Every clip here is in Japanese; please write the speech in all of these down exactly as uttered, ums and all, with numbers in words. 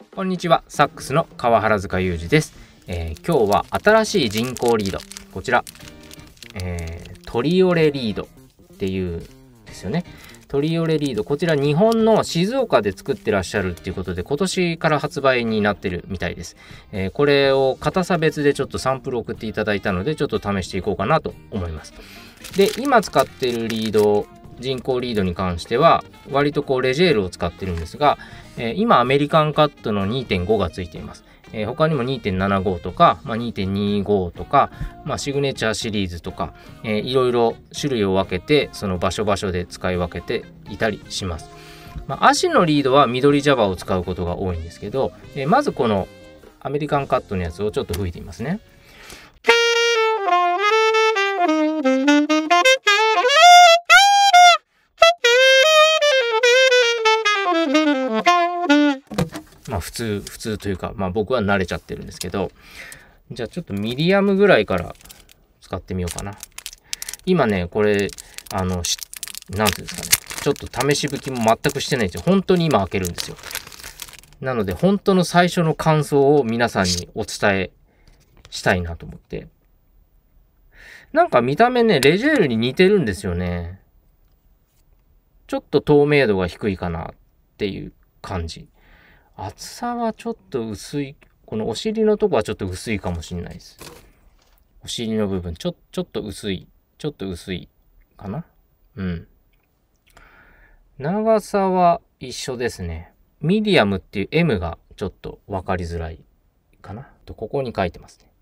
こんにちは、サックスの川原塚裕二です。えー、今日は新しい人工リード、こちら、えー、トリオレリードっていうですよね。トリオレリード、こちら日本の静岡で作ってらっしゃるっていうことで、今年から発売になってるみたいです。えー、これを硬さ別でちょっとサンプル送っていただいたので、ちょっと試していこうかなと思います。で、今使ってるリード、人工リードに関しては割とこうレジェールを使ってるんですが、えー、今アメリカンカットの にてんご がついています。えー、他にも にてんななご とか、まあ、にてんにじゅうご とか、まあ、シグネチャーシリーズとか、えー、いろいろ種類を分けてその場所場所で使い分けていたりします。まあ、足のリードは緑ジャバを使うことが多いんですけど、えー、まずこのアメリカンカットのやつをちょっと吹いてみますね。まあ普通、普通というか、まあ僕は慣れちゃってるんですけど、じゃあちょっとミディアムぐらいから使ってみようかな。今ね、これ、あの、しなんていうんですかね、ちょっと試し吹きも全くしてないんですよ。本当に今開けるんですよ。なので、本当の最初の感想を皆さんにお伝えしたいなと思って。なんか見た目ね、レジェールに似てるんですよね。ちょっと透明度が低いかなっていう感じ。厚さはちょっと薄い。このお尻のとこはちょっと薄いかもしれないです。お尻の部分、ちょ、ちょっと薄い。ちょっと薄いかな。うん。長さは一緒ですね。ミディアムっていう エム がちょっと分かりづらいかな。と、ここに書いてますね。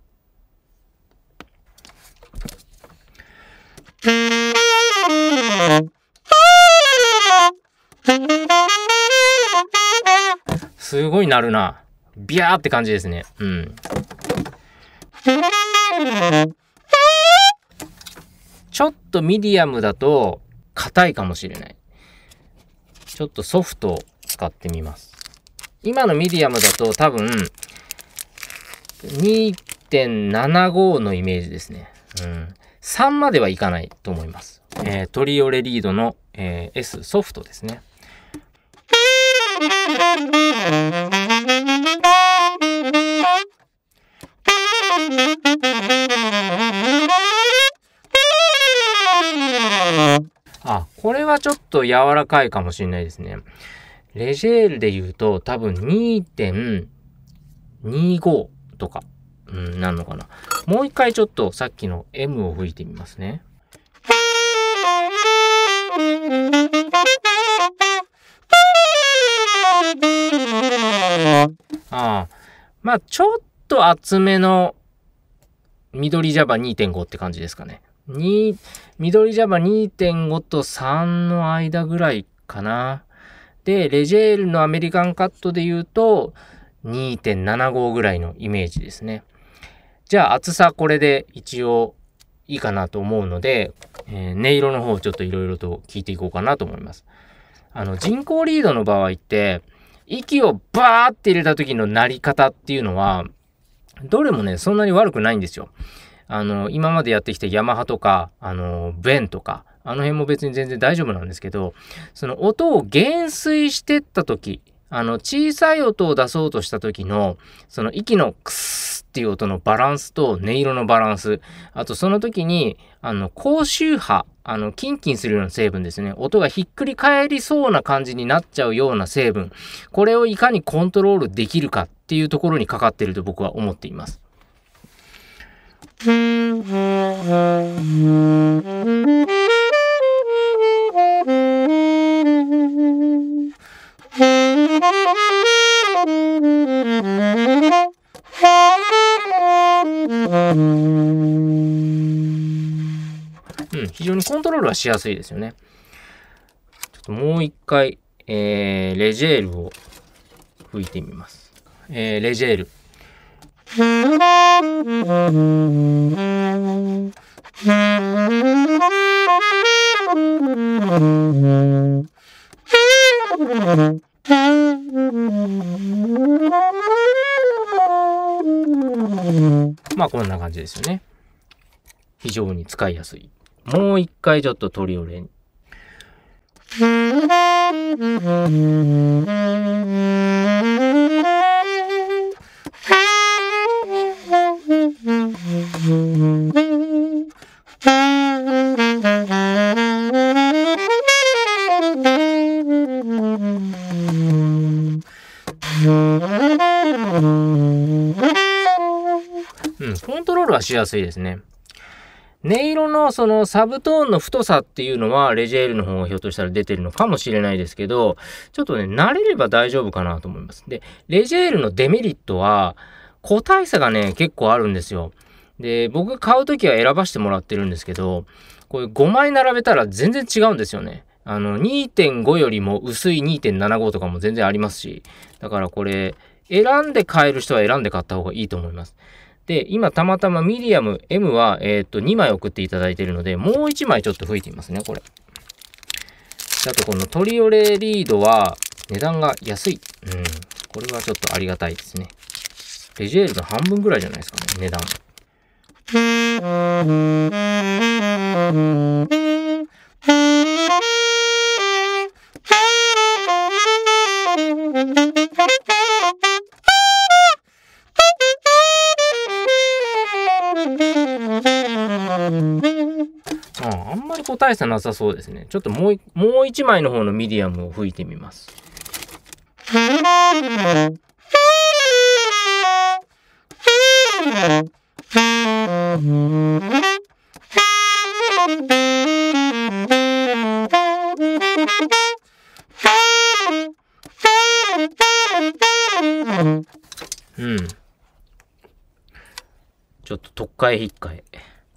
すごい鳴るな。ビャーって感じですね。うん。ちょっとミディアムだと硬いかもしれない。ちょっとソフトを使ってみます。今のミディアムだと多分 にてんななご のイメージですね。うん。さんまではいかないと思います。えー、トリオレリードの、えー、S ソフトですね。あ、これはちょっと柔らかいかもしれないですね。レジェールで言うと多分 にてんにじゅうご とか、うん、なんのかな。もう一回ちょっとさっきの エム を吹いてみますね。ああ、まあちょっと厚めの緑ジャバ にてんご って感じですかね。に緑ジャバ にてんご とさんの間ぐらいかな。で、レジェールのアメリカンカットで言うと にてんななご ぐらいのイメージですね。じゃあ厚さこれで一応いいかなと思うので、えー、音色の方をちょっといろいろと聞いていこうかなと思います。あの人工リードの場合って息をバーって入れた時の鳴り方っていうのはどれもねそんなに悪くないんですよ。あの今までやってきたヤマハとかあのベンとかあの辺も別に全然大丈夫なんですけど、その音を減衰してった時、あの小さい音を出そうとした時のその息のクスっていう音のバランスと音色のバランス、あとその時にあの高周波、あのキンキンするような成分ですね、音がひっくり返りそうな感じになっちゃうような成分、これをいかにコントロールできるかっていうところにかかっていると僕は思っています。うん、非常にコントロールはしやすいですよね。ちょっともう一回、えー、レジェールを吹いてみます。えー、レジェール。まあこんな感じですよね。非常に使いやすい。もう一回ちょっとトリオレに。 うん、コントロールはしやすいですね。音色のそのサブトーンの太さっていうのはレジェールの方がひょっとしたら出てるのかもしれないですけど、ちょっとね、慣れれば大丈夫かなと思います。で、レジェールのデメリットは個体差がね、結構あるんですよ。で、僕が買うときは選ばせてもらってるんですけど、これごまい並べたら全然違うんですよね。あの にてんご よりも薄い にてんななご とかも全然ありますし、だからこれ選んで買える人は選んで買った方がいいと思います。で、今たまたまミディアム エム は、えっと、にまい送っていただいているので、もういちまいちょっと吹いてみますね、これ。あとこのトリオレリードは値段が安い。うん。これはちょっとありがたいですね。レジェールの半分ぐらいじゃないですかね、値段。あ, あんまり個体差なさそうですね。ちょっともうもう一枚の方のミディアムを吹いてみます。うん。ちょっと特化へ引っかえ。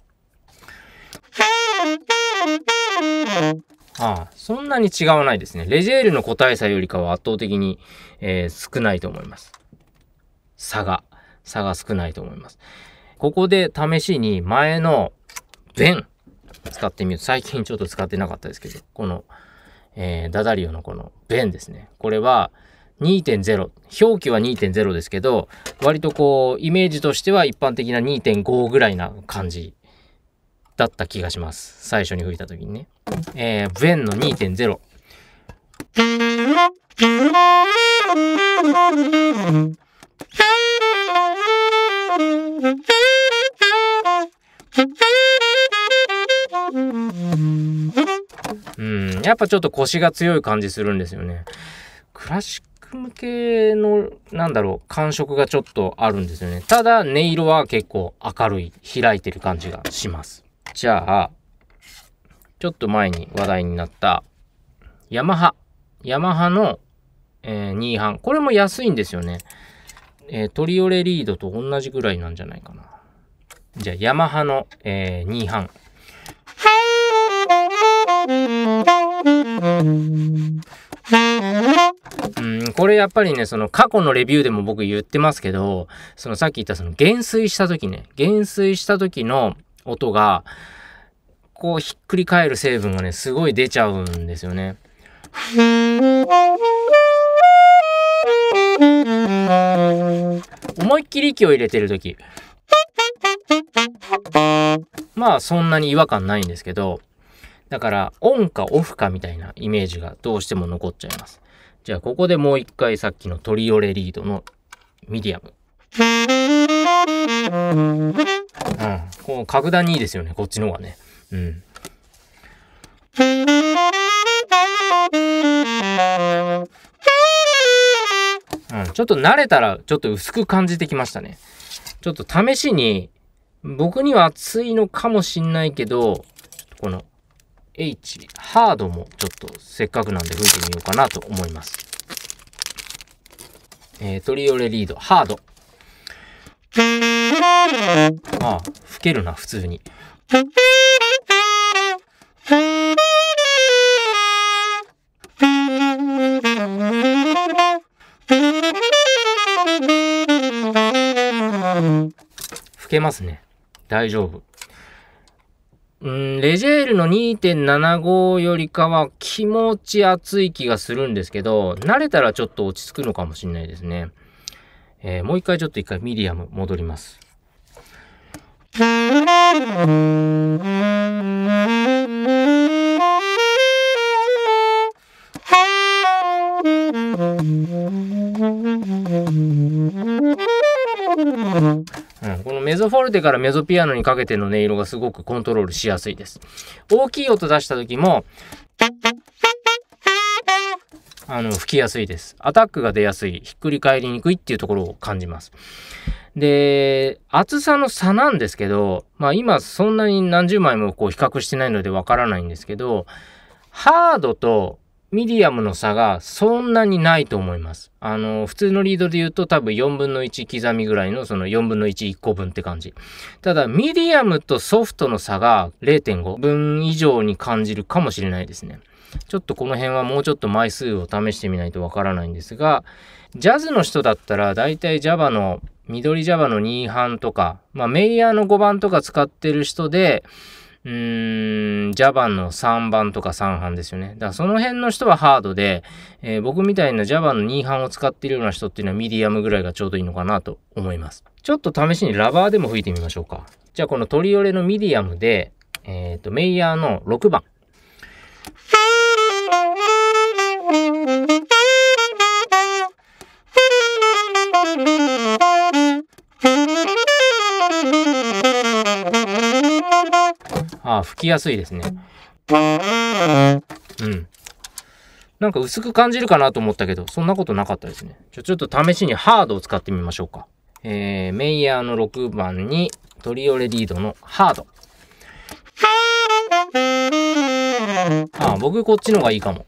ああ、そんなに違わないですね。レジェールの個体差よりかは圧倒的に、えー、少ないと思います。差が、差が少ないと思います。ここで試しに前のベン使ってみる。最近ちょっと使ってなかったですけど、この、えー、ダダリオのこのベンですね。これは にてんゼロ。表記は にてんゼロ ですけど、割とこう、イメージとしては一般的な にてんご ぐらいな感じだった気がします。最初に吹いた時にね。えー、ベンの にてんゼロ。うん、やっぱちょっと腰が強い感じするんですよね。クラシック向けの、なんだろう、感触がちょっとあるんですよね。ただ、音色は結構明るい、開いてる感じがします。じゃあ、ちょっと前に話題になった、ヤマハ。ヤマハの、えー、に班。これも安いんですよね。えー、トリオレリードと同じぐらいなんじゃないかな。じゃあ、ヤマハの、えー、に班。うん、これやっぱりね、その過去のレビューでも僕言ってますけど、そのさっき言ったその減衰した時ね、減衰した時の音が、こうひっくり返る成分がね、すごい出ちゃうんですよね。思いっきり息を入れてる時、まあそんなに違和感ないんですけど、だからオンかオフかみたいなイメージがどうしても残っちゃいます。じゃあここでもう一回さっきのトリオレリードのミディアム。うん、こう格段にいいですよね、こっちの方がね。うん。うん、ちょっと慣れたらちょっと薄く感じてきましたね。ちょっと試しに、僕には熱いのかもしんないけど、この H、ハードもちょっとせっかくなんで吹いてみようかなと思います。えー、トリオレリード、ハード。ああ、吹けるな、普通に。吹けますね。大丈夫。うん、レジェールの にてんななご よりかは気持ち熱い気がするんですけど、慣れたらちょっと落ち着くのかもしれないですね。えー、もう一回ちょっと一回ミディアム戻ります。うん、このメゾフォルテからメゾピアノにかけての音色がすごくコントロールしやすいです。大きい音出した時もあの、吹きやすいです。アタックが出やすい、ひっくり返りにくいっていうところを感じます。で、厚さの差なんですけど、まあ今そんなに何十枚もこう比較してないのでわからないんですけど、ハードとミディアムの差がそんなにないと思います。あの、普通のリードで言うと多分よんぶんのいち刻みぐらいのそのよんぶんのいち、いっこぶんって感じ。ただ、ミディアムとソフトの差が れいてんごぶん以上に感じるかもしれないですね。ちょっとこの辺はもうちょっと枚数を試してみないとわからないんですが、ジャズの人だったらだいたい Java の緑 Java のに班とか、まあメイヤーのごばんとか使ってる人で、うーん、Java のさんばんとかさん班ですよね。だからその辺の人はハードで、えー、僕みたいな Java のに班を使っているような人っていうのはミディアムぐらいがちょうどいいのかなと思います。ちょっと試しにラバーでも吹いてみましょうか。じゃあこのトリオレのミディアムで、えっと、メイヤーのろくばん。ああ、吹きやすいですね。うん。なんか薄く感じるかなと思ったけど、そんなことなかったですね。ちょ、ちょっと試しにハードを使ってみましょうか。えー、メイヤーのろくばんにトリオレリードのハード。ああ、僕こっちの方がいいかも。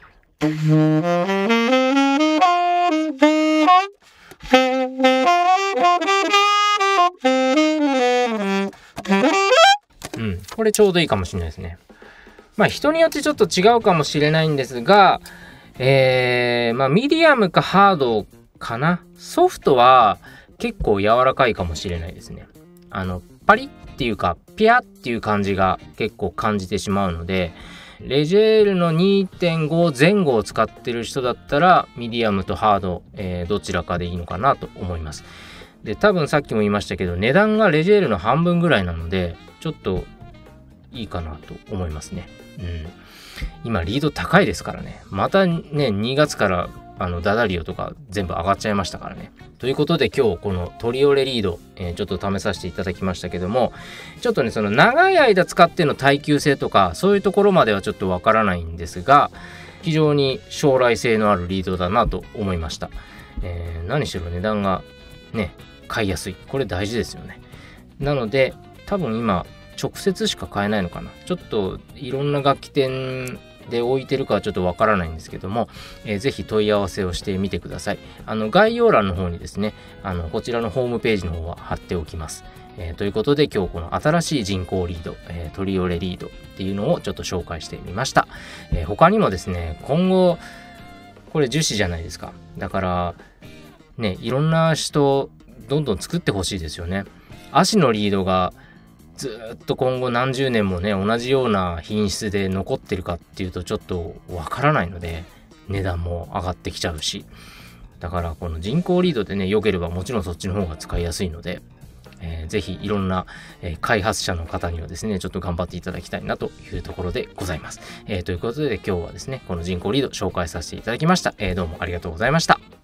うん、これちょうどいいかもしれないですね。まあ人によってちょっと違うかもしれないんですが、えー、まあミディアムかハードかな。ソフトは結構柔らかいかもしれないですね。あの、パリっていうか、ピャっていう感じが結構感じてしまうので、レジェールの にてんご 前後を使ってる人だったら、ミディアムとハード、えー、どちらかでいいのかなと思います。で、多分さっきも言いましたけど、値段がレジェールの半分ぐらいなので、ちょっといいかなと思いますね。うん。今、リード高いですからね。またね、にがつから、あの、ダダリオとか全部上がっちゃいましたからね。ということで今日このトリオレリード、えー、ちょっと試させていただきましたけども、ちょっとね、その長い間使っての耐久性とか、そういうところまではちょっとわからないんですが、非常に将来性のあるリードだなと思いました。えー、何しろ値段がね、買いやすい。これ大事ですよね。なので、多分今、直接しか買えないのかな。ちょっといろんな楽器店で置いてるかはちょっとわからないんですけども、えー、ぜひ問い合わせをしてみてください。あの概要欄の方にですね、あのこちらのホームページの方は貼っておきます。えー、ということで今日この新しい人工リード、えー、トリオレリードっていうのをちょっと紹介してみました。えー、他にもですね、今後これ樹脂じゃないですか。だからね、いろんな人どんどん作ってほしいですよね。足のリードがずっと今後何十年もね、同じような品質で残ってるかっていうとちょっとわからないので、値段も上がってきちゃうし、だからこの人工リードでね、良ければもちろんそっちの方が使いやすいので、えー、ぜひいろんな、えー、開発者の方にはですね、ちょっと頑張っていただきたいなというところでございます。えー、ということで今日はですね、この人工リード紹介させていただきました。えー、どうもありがとうございました。